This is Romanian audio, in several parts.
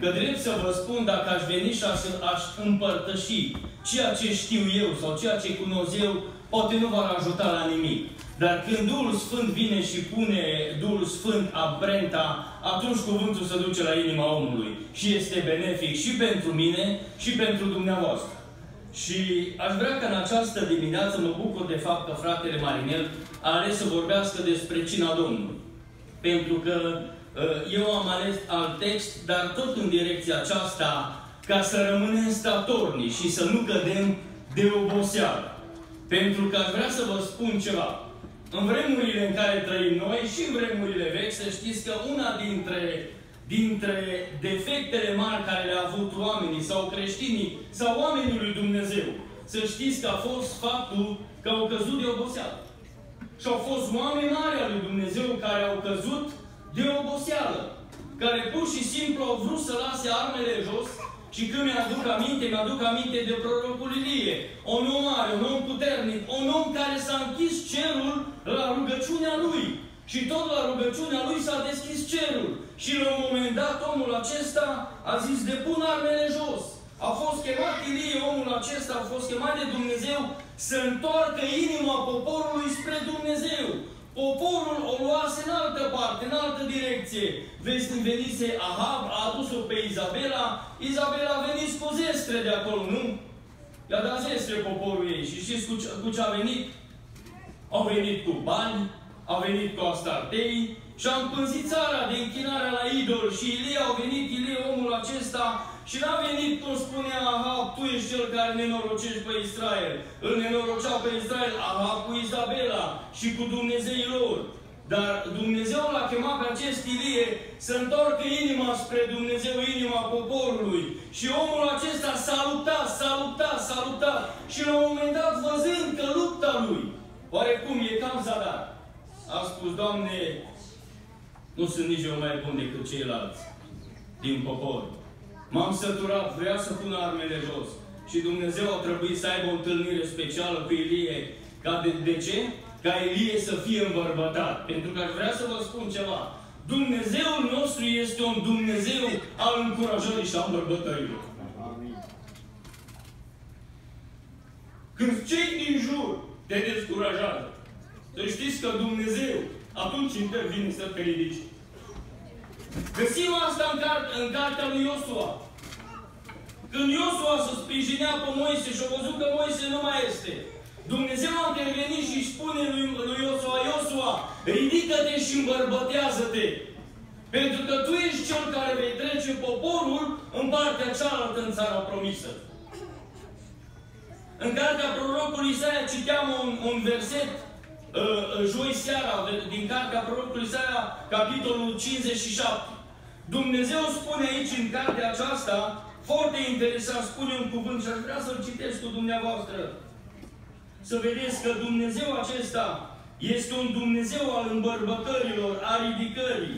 Că drept să vă spun, dacă aș veni și aș împărtăși ceea ce știu eu sau ceea ce cunosc eu, poate nu v-ar ajuta la nimic. Dar când Duhul Sfânt vine și pune Duhul Sfânt amprenta, atunci cuvântul se duce la inima omului. Și este benefic și pentru mine și pentru dumneavoastră. Și aș vrea ca în această dimineață, mă bucur de fapt că fratele Marinel a ales să vorbească despre cina Domnului. Pentru că eu am ales alt text, dar tot în direcția aceasta, ca să rămânem statornici și să nu cădem de oboseală. Pentru că aș vrea să vă spun ceva. În vremurile în care trăim noi și în vremurile vechi, să știți că una dintre defectele mari care le-a avut oamenii sau creștinii sau oamenii lui Dumnezeu, să știți că a fost faptul că au căzut de oboseală. Și au fost oameni mari al lui Dumnezeu care au căzut de oboseală, care pur și simplu au vrut să lase armele jos. Și când mi-aduc aminte de prorocul Ilie, un om mare, un om puternic, un om care s-a închis cerul la rugăciunea lui. Și tot la rugăciunea lui s-a deschis cerul. Și la un moment dat omul acesta a zis, depun armele jos. A fost chemat Ilie, omul acesta a fost chemat de Dumnezeu să întoarcă inima poporului spre Dumnezeu. Poporul o luase în altă parte, în altă direcție. Vezi, când venise Ahab, a adus-o pe Izabela. Izabela a venit cu zestre de acolo, nu? I-a dat zestre poporul ei. Și știți cu ce a venit? Au venit cu bani, au venit cu astartei și a împânzit țara de închinarea la idol. Și Ilie, au venit Ilie, omul acesta, și n-a venit, cum spunea Ahab, tu ești cel care nenorocești pe Israel. Îl nenoroceau pe Israel Ahab cu Izabela și cu Dumnezeii lor. Dar Dumnezeu l-a chemat pe acest Ilie să întoarcă inima spre Dumnezeu, inima poporului. Și omul acesta s-a luptat. Și la un moment dat, văzând că lupta lui, oarecum e cam zadar, a spus, Doamne, nu sunt nici eu mai bun decât ceilalți din popor. M-am săturat, vrea să pună armele jos. Și Dumnezeu a trebuit să aibă o întâlnire specială cu Ilie. De ce? Ca Ilie să fie îmbărbătat. Pentru că aș vrea să vă spun ceva. Dumnezeul nostru este un Dumnezeu al încurajării și al îmbărbătărilor. Când cei din jur te descurajează, să știți că Dumnezeu atunci intervine să te ridici. Găsim asta în cartea lui Iosua. Când Iosua se sprijinea pe Moise și a văzut că Moise nu mai este, Dumnezeu a intervenit și spune lui Iosua, Iosua, ridică-te și îmbărbătează-te. Pentru că tu ești cel care vei trece poporul în partea cealaltă în țara promisă. În cartea prorocului Isaia citeam un verset joi seara, din cartea prorocului Isaia, capitolul 57. Dumnezeu spune aici, în cartea aceasta, foarte interesant, spune un cuvânt și aș vrea să-l citesc cu dumneavoastră. Să vedeți că Dumnezeu acesta este un Dumnezeu al îmbărbătărilor, a ridicării.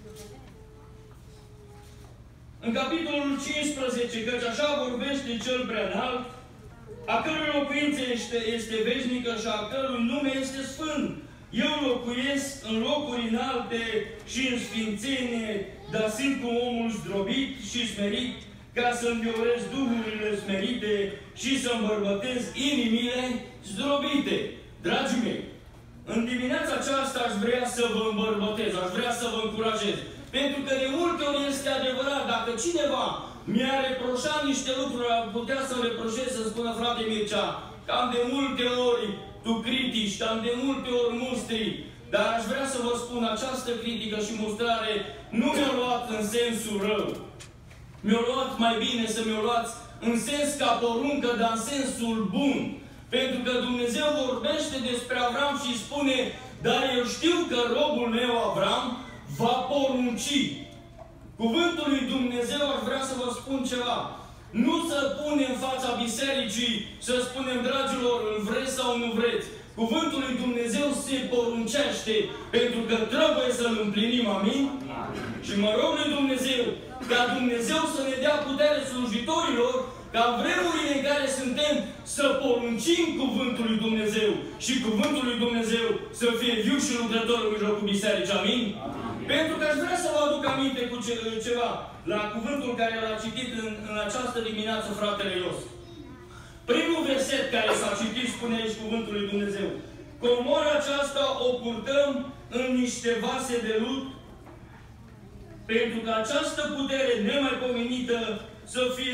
În capitolul 15, căci așa vorbește Cel Preaînalt, a cărui locuință este veșnică și a cărui nume este sfânt. Eu locuiesc în locuri înalte și în sfințenie, dar sunt cu omul zdrobit și smerit, ca să înviorez duhurile smerite și să îmbărbătez inimile zdrobite. Dragii mei, în dimineața aceasta aș vrea să vă îmbărbătez, aș vrea să vă încurajez. Pentru că de multe ori este adevărat, dacă cineva mi-a reproșat niște lucruri, ar putea să-mi reproșez, să spună, frate Mircea, cam de multe ori tu critici, cam de multe ori mustri, dar aș vrea să vă spun, această critică și mustrare nu mi-a luat în sensul rău. Mi-a luat mai bine să mi-o luați în sens ca poruncă, dar în sensul bun. Pentru că Dumnezeu vorbește despre Avram și spune, dar eu știu că robul meu Avram va porunci. Cuvântul lui Dumnezeu, aș vrea să vă spun ceva. Nu să punem în fața bisericii, să spunem, dragilor, îl vreți sau nu vreți. Cuvântul lui Dumnezeu se poruncește, pentru că trebuie să-l împlinim, amin? Și mă rog lui Dumnezeu, ca Dumnezeu să ne dea putere slujitorilor, ca vremurile în care suntem să poruncim Cuvântul lui Dumnezeu și Cuvântul lui Dumnezeu să fie viu și lucrător în mijlocul bisericii, amin? Pentru că aș vrea să vă aduc aminte cu ceva la cuvântul care l-a citit în această dimineață fratele Ios. Primul verset care s-a citit spune aici cuvântul lui Dumnezeu. Comora aceasta o purtăm în niște vase de lut, pentru că această putere nemaipomenită să fie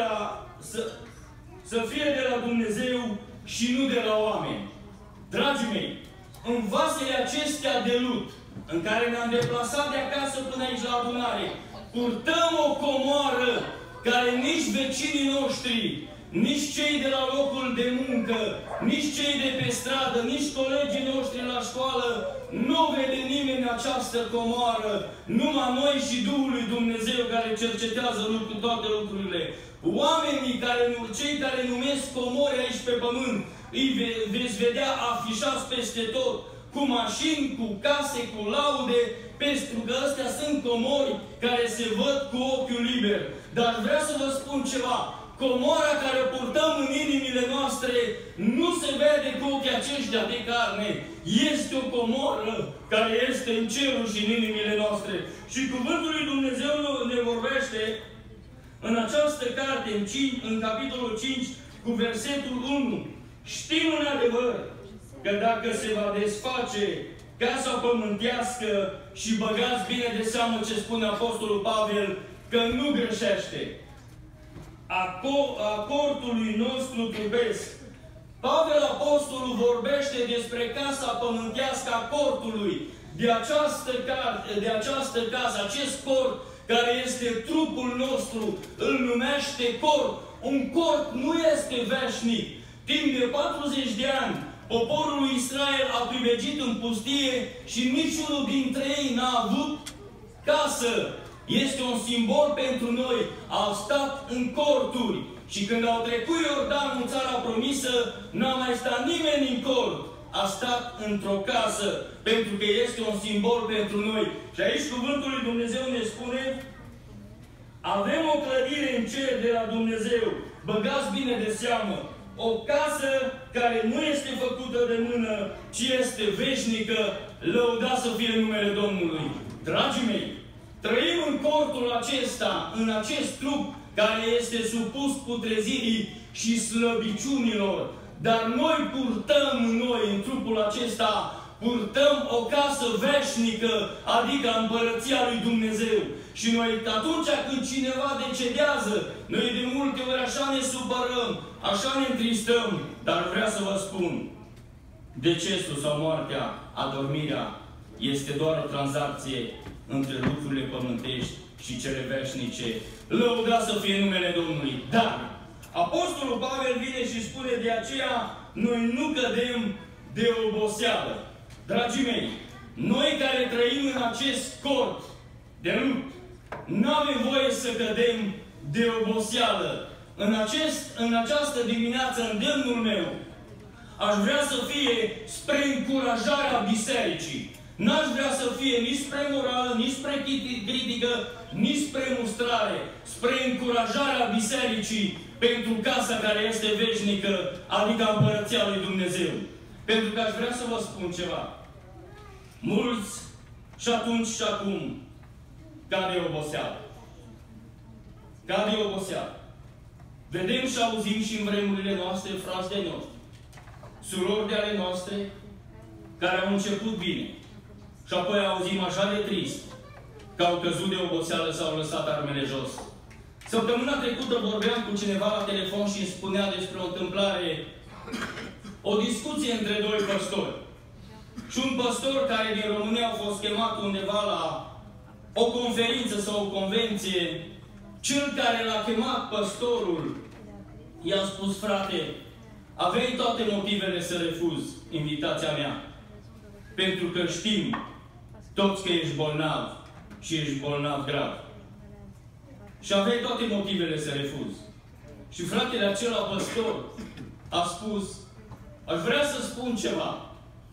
de la Dumnezeu și nu de la oameni. Dragii mei, în vasele acestea de lut, în care ne-am deplasat de acasă până aici la adunare, purtăm o comoară care nici vecinii noștri, nici cei de la locul de muncă, nici cei de pe stradă, nici colegii noștri la școală, nu vede nimeni această comoară, numai noi și Duhul lui Dumnezeu care cercetează toate lucrurile. Oamenii cei care numesc comori aici pe pământ, îi veți vedea afișați peste tot, cu mașini, cu case, cu laude, pentru că astea sunt comori care se văd cu ochiul liber. Dar vreau să vă spun ceva. Comora care o purtăm în inimile noastre nu se vede cu ochii aceștia de carne. Este o comoră care este în cerul și în inimile noastre. Și cuvântul lui Dumnezeu ne vorbește în această carte, în capitolul 5, cu versetul 1. Știm în adevăr că dacă se va desface casa pământească și băgați bine de seamă ce spune Apostolul Pavel, că nu greșește. Acortului nostru trupesc. Pavel Apostolul vorbește despre casa pământească a cortului. De această casă, acest cort care este trupul nostru, îl numește cort. Un cort nu este veșnic. Timp de 40 de ani, poporul lui Israel a privegit în pustie și niciunul dintre ei n-a avut casă. Este un simbol pentru noi. Au stat în corturi. Și când au trecut Iordanul în țara promisă, n-a mai stat nimeni în cort. A stat într-o casă, pentru că este un simbol pentru noi. Și aici cuvântul lui Dumnezeu ne spune: avem o clădire în cer de la Dumnezeu. Băgați bine de seamă. O casă care nu este făcută de mână, ci este veșnică. Lăudat să fie numele Domnului. Dragii mei, trăim în cortul acesta, în acest trup care este supus putrezirii și slăbiciunilor. Dar noi purtăm în trupul acesta, purtăm o casă veșnică, adică împărăția lui Dumnezeu. Și noi, atunci când cineva decedează, noi de multe ori așa ne supărăm, așa ne întristăm. Dar vreau să vă spun, decesul sau moartea, adormirea, este doar o tranzacție între lucrurile pământești și cele veșnice. Lăudat să fie numele Domnului. Dar Apostolul Pavel vine și spune: de aceea noi nu cădem de oboseală. Dragii mei, noi care trăim în acest cort de lut, nu avem voie să cădem de oboseală. În această dimineață, îndemnul meu, aș vrea să fie spre încurajarea bisericii. N-aș vrea să fie nici spre morală, nici spre critică, nici spre mustrare, spre încurajarea bisericii pentru casa care este veșnică, adică împărăția lui Dumnezeu. Pentru că aș vrea să vă spun ceva. Mulți și atunci și acum cade oboseală. Cade oboseală. Vedem și auzim și în vremurile noastre frați de noștri, surori de ale noastre, care au început bine. Și apoi auzim așa de trist că au căzut de oboseală, s-au lăsat armele jos. Săptămâna trecută vorbeam cu cineva la telefon și îmi spunea despre o întâmplare, o discuție între doi păstori. Și un păstor care din România a fost chemat undeva la o conferință sau o convenție, cel care l-a chemat păstorul i-a spus: frate, aveai toate motivele să refuzi invitația mea, pentru că știm toți că ești bolnav și ești bolnav grav. Și aveai toate motivele să refuzi. Și fratele acela păstor a spus: aș vrea să spun ceva.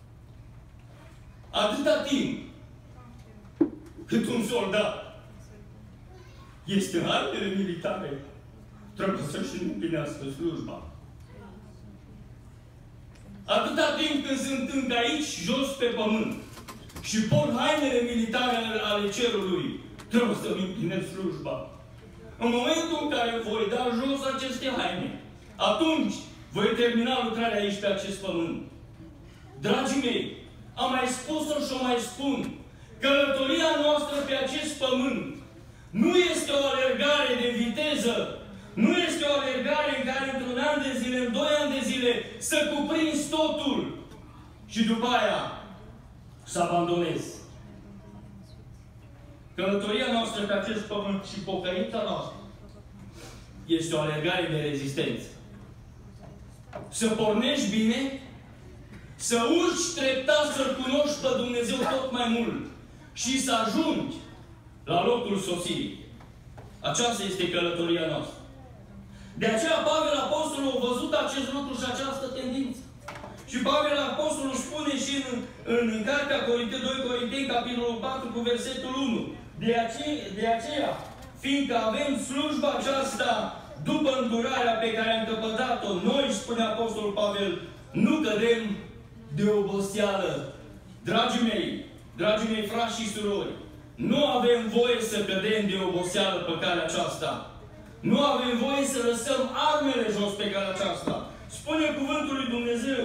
Atâta timp cât un soldat este în armele militare, trebuie să-și împlinească slujba. Atâta timp când sunt încă aici, jos pe pământ, și port hainele militare ale cerului, trebuie să-mi împlinesc slujba. În momentul în care voi da jos aceste haine, atunci voi termina lucrarea aici pe acest pământ. Dragii mei, am mai spus-o și o mai spun. Călătoria noastră pe acest pământ nu este o alergare de viteză, nu este o alergare în care într-un an de zile, în 2 ani de zile, să cuprinzi totul și după aia să abandonezi. Călătoria noastră pe acest pământ și pocăința noastră este o alergare de rezistență. Să pornești bine, să urci treptat, să-L cunoști pe Dumnezeu tot mai mult și să ajungi la locul sosirii. Aceasta este călătoria noastră. De aceea Pavel Apostolul a văzut acest lucru și această tendință. Și Pavel Apostolul spune și în Cartea 2 Corinteni, capitolul 4, cu versetul 1. De aceea, fiindcă avem slujba aceasta după îndurarea pe care am căpătat-o, noi, spune Apostolul Pavel, nu cădem de oboseală. Dragii mei frați și surori, nu avem voie să cădem de oboseală pe calea aceasta. Nu avem voie să lăsăm armele jos pe calea aceasta. Spune cuvântul lui Dumnezeu.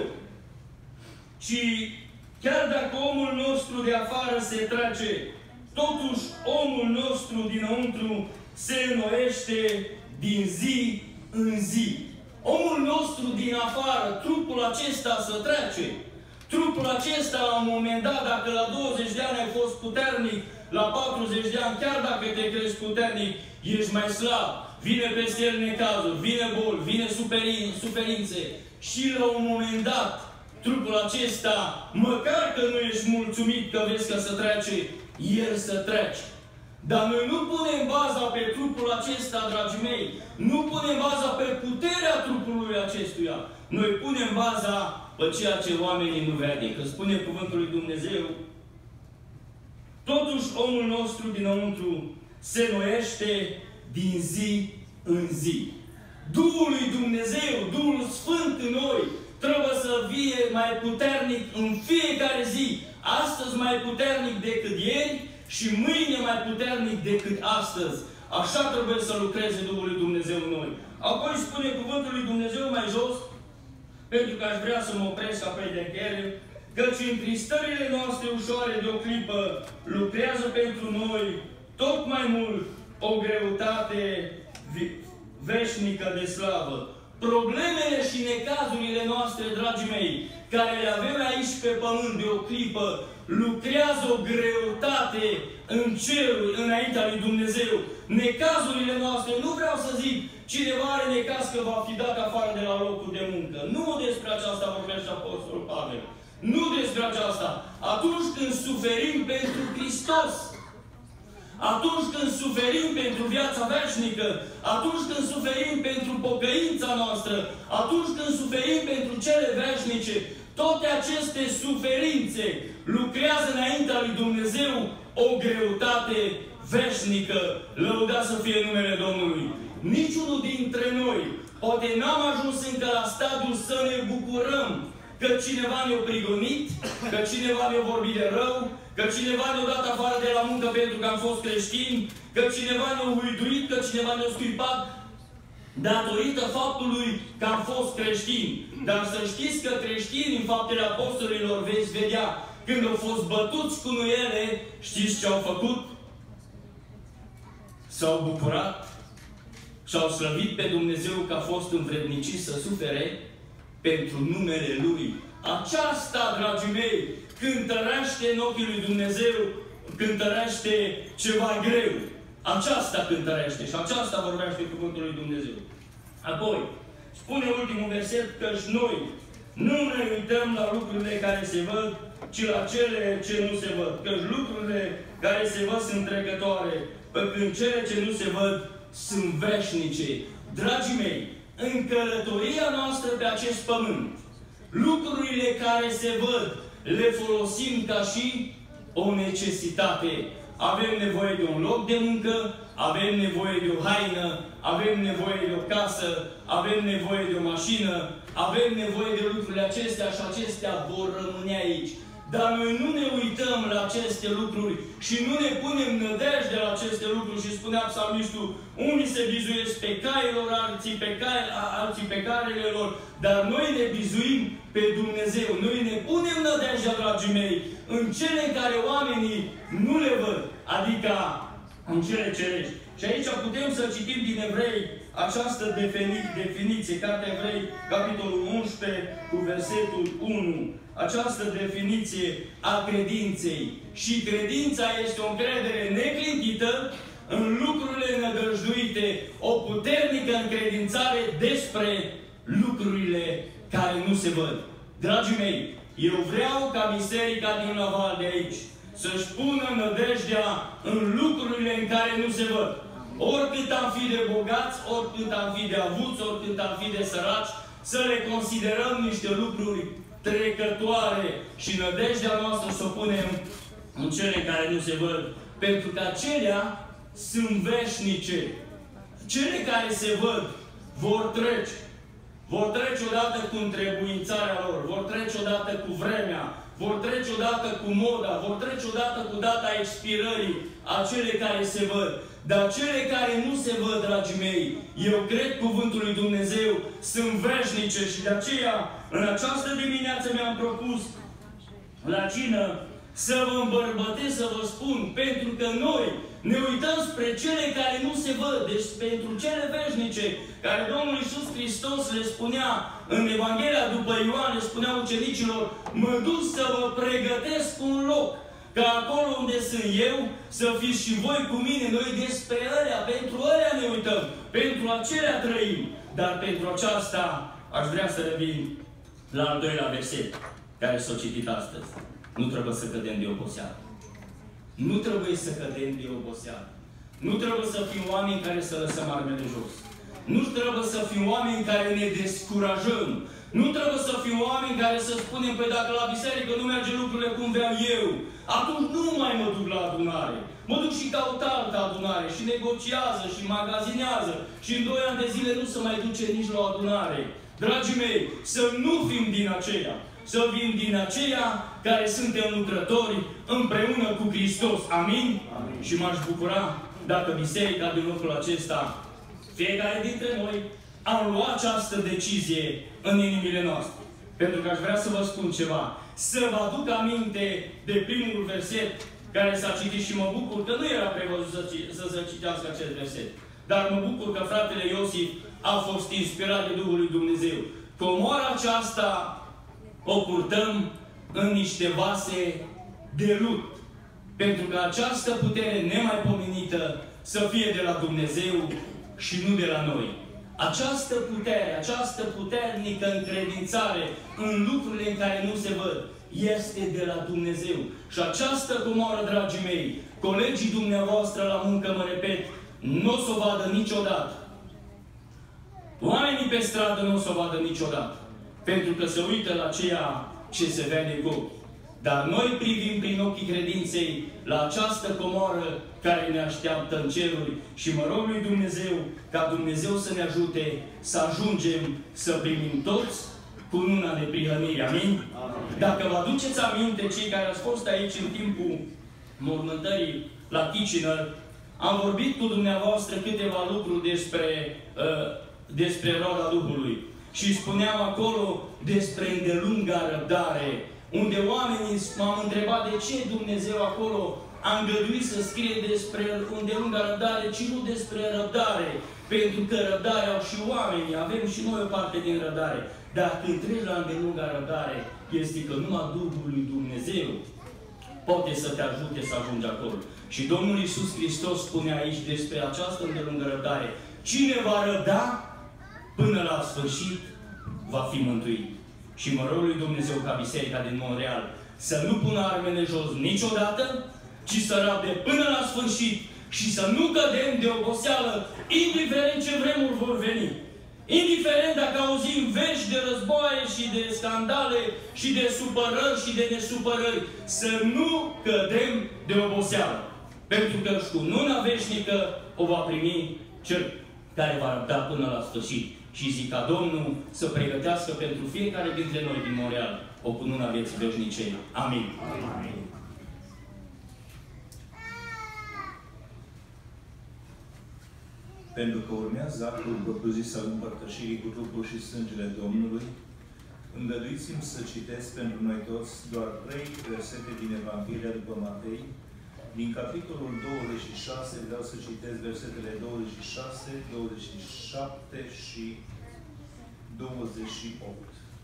Și chiar dacă omul nostru de afară se trece, totuși omul nostru dinăuntru se înnoiește din zi în zi. Omul nostru din afară, trupul acesta se trece. Trupul acesta, la un moment dat, dacă la 20 de ani ai fost puternic, la 40 de ani, chiar dacă te crezi puternic, ești mai slab. Vine peste el necazuri, vine boli, vine suferințe. Și la un moment dat, trupul acesta, măcar că nu ești mulțumit că vezi că se trece, el să trece. Dar noi nu punem baza pe trupul acesta, dragii mei. Nu punem baza pe puterea trupului acestuia. Noi punem baza pe ceea ce oamenii nu vede. Că spune cuvântul lui Dumnezeu, totuși omul nostru dinăuntru se noiește din zi în zi. Duhul lui Dumnezeu, Duhul Sfânt în noi, trebuie să fie mai puternic în fiecare zi. Astăzi mai puternic decât ieri și mâine mai puternic decât astăzi. Așa trebuie să lucreze Duhul lui Dumnezeu în noi. Apoi spune cuvântul lui Dumnezeu mai jos, pentru că aș vrea să mă opresc apoi de încheiere, căci întristările noastre ușoare de o clipă lucrează pentru noi tot mai mult o greutate veșnică de slavă. Problemele și necazurile noastre, dragii mei, care le avem aici pe pământ de o clipă, lucrează o greutate în ceruri, înaintea lui Dumnezeu. Necazurile noastre, nu vreau să zic, cineva are necaz că va fi dat afară de la locul de muncă. Nu despre aceasta vorbește Apostolul Pavel. Nu despre aceasta. Atunci când suferim pentru Hristos, atunci când suferim pentru viața veșnică, atunci când suferim pentru pocăința noastră, atunci când suferim pentru cele veșnice, toate aceste suferințe lucrează înaintea lui Dumnezeu o greutate veșnică. Lăudat să fie numele Domnului. Niciunul dintre noi poate n-am ajuns încă la stadiul să ne bucurăm că cineva ne-a prigonit, că cineva ne-a vorbit de rău, că cineva ne-a dat afară de la muncă pentru că am fost creștini, că cineva ne-a huiduit, că cineva ne-a scuipat datorită faptului că am fost creștini. Dar să știți că creștinii în Faptele Apostolilor veți vedea, când au fost bătuți cu nuiele, știți ce au făcut? S-au bucurat și au slăvit pe Dumnezeu că a fost învrednicit să sufere pentru numele Lui. Aceasta, dragii mei, cântărește în ochii lui Dumnezeu, cântărește ceva greu. Aceasta cântărește și aceasta vorbește cuvântul lui Dumnezeu. Apoi, spune ultimul verset, căci noi nu ne uităm la lucrurile care se văd, ci la cele ce nu se văd. Căci lucrurile care se văd sunt trecătoare, pe când cele ce nu se văd sunt veșnice. Dragii mei, în călătoria noastră pe acest pământ, lucrurile care se văd le folosim ca și o necesitate. Avem nevoie de un loc de muncă, avem nevoie de o haină, avem nevoie de o casă, avem nevoie de o mașină, avem nevoie de lucrurile acestea și acestea vor rămâne aici. dar noi nu ne uităm la aceste lucruri și nu ne punem nădejde la aceste lucruri și spunea psalmistul, unii se bizuiesc pe cailor, alții pe carele lor, dar noi ne bizuim pe Dumnezeu. Noi ne punem nădejdea, dragii mei, în cele care oamenii nu le văd, adică în cele cerești. Și aici putem să citim din Evrei această definiție, Cartea Evrei, capitolul 11, cu versetul 1. Această definiție a credinței. Și credința este o încredere neclintită în lucrurile nădăjduite, o puternică încredințare despre lucrurile care nu se văd. Dragii mei, eu vreau ca biserica din Laval de aici să-și pună nădejdea în lucrurile în care nu se văd. Oricât am fi de bogați, oricât am fi de avuți, oricât am fi de săraci, să le considerăm niște lucruri trecătoare și nădejdea noastră să o punem în cele care nu se văd. Pentru că acelea sunt veșnice. Cele care se văd vor trece. Vor trece odată cu întrebuințarea lor, vor trece odată cu vremea, vor trece odată cu moda, vor trece odată cu data expirării, acele care se văd. Dar cele care nu se văd, dragii mei, eu cred cuvântul lui Dumnezeu, sunt veșnice și de aceea, în această dimineață mi-am propus la cină să vă îmbărbătesc, să vă spun, pentru că noi ne uităm spre cele care nu se văd, deci pentru cele veșnice, care Domnul Iisus Hristos le spunea în Evanghelia după Ioan, le spunea ucenicilor, mă duc să vă pregătesc un loc, ca acolo unde sunt eu, să fiți și voi cu mine. Noi despre ălea, pentru ălea ne uităm, pentru acelea trăim. Dar pentru aceasta aș vrea să revin la al doilea verset care s-a citit astăzi. Nu trebuie să cădem de oboseală. Nu trebuie să cădem de oboseală. Nu trebuie să fim oameni care să lăsăm armele jos. Nu trebuie să fim oameni care ne descurajăm. Nu trebuie să fim oameni care să spunem, păi dacă la biserică nu merge lucrurile cum vreau eu, atunci nu mai mă duc la adunare. Mă duc și caut altă adunare și negociază și magazinează și în 2 ani de zile nu se mai duce nici la o adunare. Dragii mei, să nu fim din aceia. Să fim din aceia care suntem lucrători împreună cu Hristos. Amin? Amin. Și m-aș bucura dacă biserica din locul acesta, fiecare dintre noi, am luat această decizie în inimile noastre. Pentru că aș vrea să vă spun ceva. Să vă aduc aminte de primul verset care s-a citit și mă bucur că nu era prevăzut să se citească acest verset. Dar mă bucur că fratele Iosif a fost inspirat de Duhul lui Dumnezeu. Comoara aceasta o purtăm în niște vase de lut. Pentru că această putere nemaipomenită să fie de la Dumnezeu și nu de la noi. Această putere, această puternică încredințare în lucrurile în care nu se văd, este de la Dumnezeu. Și această comoară, dragii mei, colegii dumneavoastră la muncă, mă repet, nu o să o vadă niciodată. Oamenii pe stradă nu o să o vadă niciodată. Pentru că se uită la ceea ce se vede cu ochi. Dar noi privim prin ochii credinței la această comoară care ne așteaptă în ceruri și mă rog lui Dumnezeu ca Dumnezeu să ne ajute să ajungem să primim toți cununa de prihănire. Amin? Amin? Dacă vă aduceți aminte, cei care ați fost aici în timpul mormântării la Kitchener, am vorbit cu dumneavoastră câteva lucruri despre roada Duhului. Și spuneam acolo despre îndelunga răbdare, unde oamenii m-am întrebat de ce Dumnezeu acolo a îngăduit să scrie despre îndelunga răbdare, ci nu despre răbdare. Pentru că răbdare au și oamenii, avem și noi o parte din răbdare. Dar când treci la îndelunga răbdare, este că numai Duhul lui Dumnezeu poate să te ajute să ajungi acolo. Și Domnul Iisus Hristos spune aici despre această îndelungă răbdare. Cine va răbda până la sfârșit, va fi mântuit. Și mă rog lui Dumnezeu ca biserica din Montreal să nu pună armele jos niciodată, ci să rabde până la sfârșit și să nu cădem de oboseală, indiferent ce vremuri vor veni. Indiferent dacă auzim vești de războaie și de scandale și de supărări și de nesupărări, să nu cădem de oboseală. Pentru că cununa veșnică o va primi cel care va răbda până la sfârșit. Și zic ca Domnul să pregătească pentru fiecare dintre noi din Montreal o cununa vieții veșnicei. Amin. Amin. Pentru că urmează actul propriu-zis al împărtășirii cu trupul și sângele Domnului, îngăduiți-mi să citesc pentru noi toți doar 3 versete din Evanghelia după Matei. Din capitolul 26 vreau să citesc versetele 26, 27 și 28.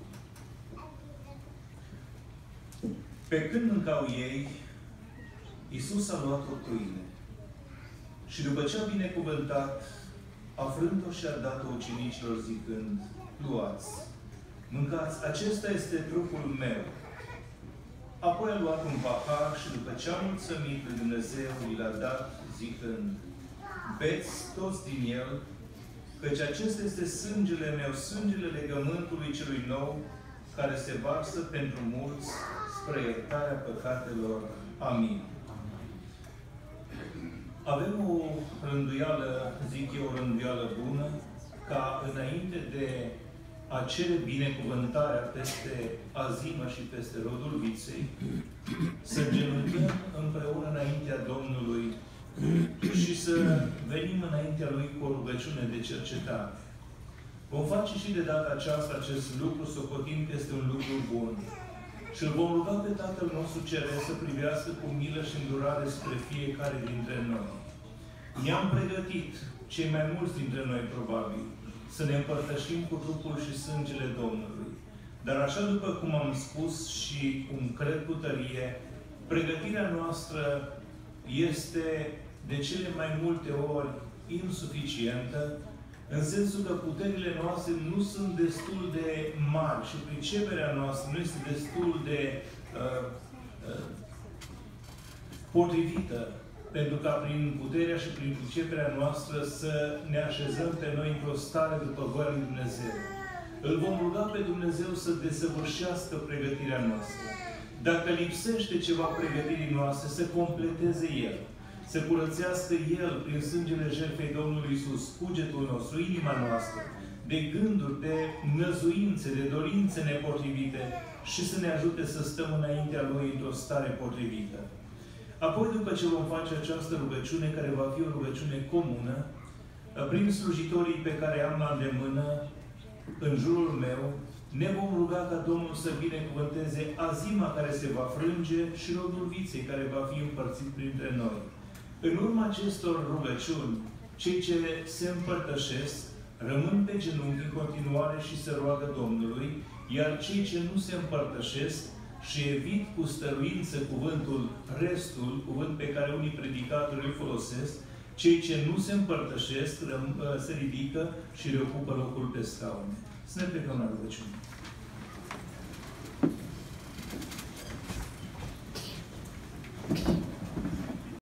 Pe când mâncau ei, Iisus a luat o pâine și după ce a binecuvântat, a frânt-o și a dat-o ucenicilor zicând, luați, mâncați, acesta este trupul meu. Apoi a luat un pahar și după ce a mulțumit lui Dumnezeu, i l-a dat, zicând, beți toți din el, căci acesta este sângele meu, sângele legământului celui nou, care se varsă pentru mulți spre iertarea păcatelor. Amin. Avem o rânduială, zic eu, o rânduială bună, ca înainte de a cere binecuvântarea peste azimă și peste rodul viței, să genunchăm împreună înaintea Domnului și să venim înaintea Lui cu o rugăciune de cercetare. Vom face și de data aceasta acest lucru, socotim că este un lucru bun. Și îl vom ruga pe Tatăl nostru Ceresc să privească cu milă și îndurare spre fiecare dintre noi. Ne-am pregătit, cei mai mulți dintre noi probabil, să ne împărtășim cu trupul și sângele Domnului. Dar așa după cum am spus și cum cred cu tărie, pregătirea noastră este de cele mai multe ori insuficientă, în sensul că puterile noastre nu sunt destul de mari și priceperea noastră nu este destul de potrivită pentru ca prin puterea și prin priceperea noastră să ne așezăm pe noi într-o stare după voia lui Dumnezeu. Îl vom ruga pe Dumnezeu să desăvârșească pregătirea noastră. Dacă lipsește ceva pregătirii noastre, să completeze El. Să curățească El, prin sângele jertfei Domnului Iisus, cugetul nostru, inima noastră, de gânduri, de năzuințe, de dorințe nepotrivite și să ne ajute să stăm înaintea Lui într-o stare potrivită. Apoi, după ce vom face această rugăciune, care va fi o rugăciune comună, prin slujitorii pe care am la îndemână, în jurul meu, ne vom ruga ca Domnul să binecuvânteze azima care se va frânge și rodul viței care va fi împărțit printre noi. În urma acestor rugăciuni, cei ce se împărtășesc rămân pe genunchi în continuare și se roagă Domnului, iar cei ce nu se împărtășesc și evit cu stăruință cuvântul restul, cuvânt pe care unii predicatori îl folosesc, cei ce nu se împărtășesc se ridică și reocupă locul pe scaune. Să ne plecăm la rugăciune.